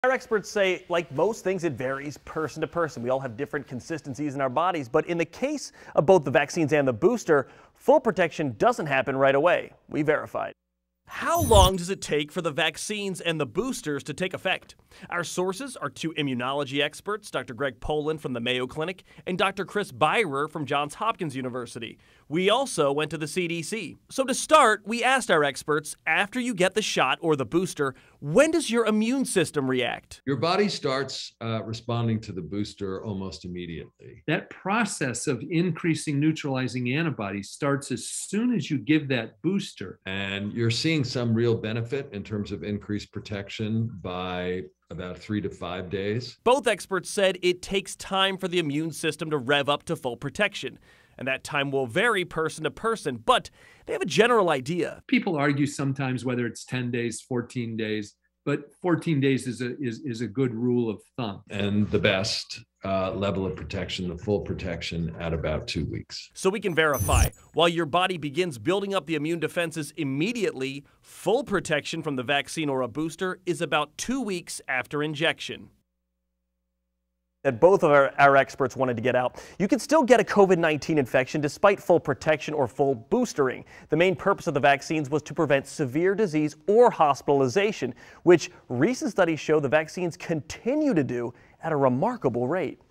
Our experts say, like most things, it varies person to person. We all have different consistencies in our bodies, but in the case of both the vaccines and the booster, full protection doesn't happen right away. We verified. How long does it take for the vaccines and the boosters to take effect? Our sources are two immunology experts, Dr. Greg Poland from the Mayo Clinic and Dr. Chris Beirer from Johns Hopkins University. We also went to the CDC. So to start, we asked our experts, after you get the shot or the booster, when does your immune system react? Your body starts responding to the booster almost immediately. That process of increasing neutralizing antibodies starts as soon as you give that booster. And you're seeing some real benefit in terms of increased protection by about 3 to 5 days. Both experts said it takes time for the immune system to rev up to full protection. And that time will vary person to person, but they have a general idea. People argue sometimes whether it's 10 days, 14 days, but 14 days is a good rule of thumb. And the best level of protection, the full protection, at about 2 weeks. So we can verify, while your body begins building up the immune defenses immediately, full protection from the vaccine or a booster is about 2 weeks after injection. That both of our experts wanted to get out. You can still get a COVID-19 infection despite full protection or full boostering. The main purpose of the vaccines was to prevent severe disease or hospitalization, which recent studies show the vaccines continue to do at a remarkable rate.